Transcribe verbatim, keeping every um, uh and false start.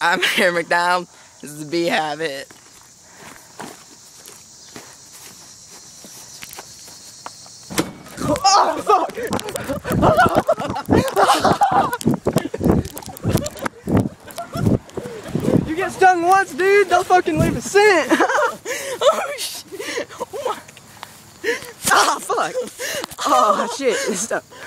I'm Aaron McDonald. This is the Bee Habit. Oh, fuck! You get stung once, dude, they'll fucking leave a scent. Oh, shit. Oh, my. Ah, fuck! Oh, shit. Stop.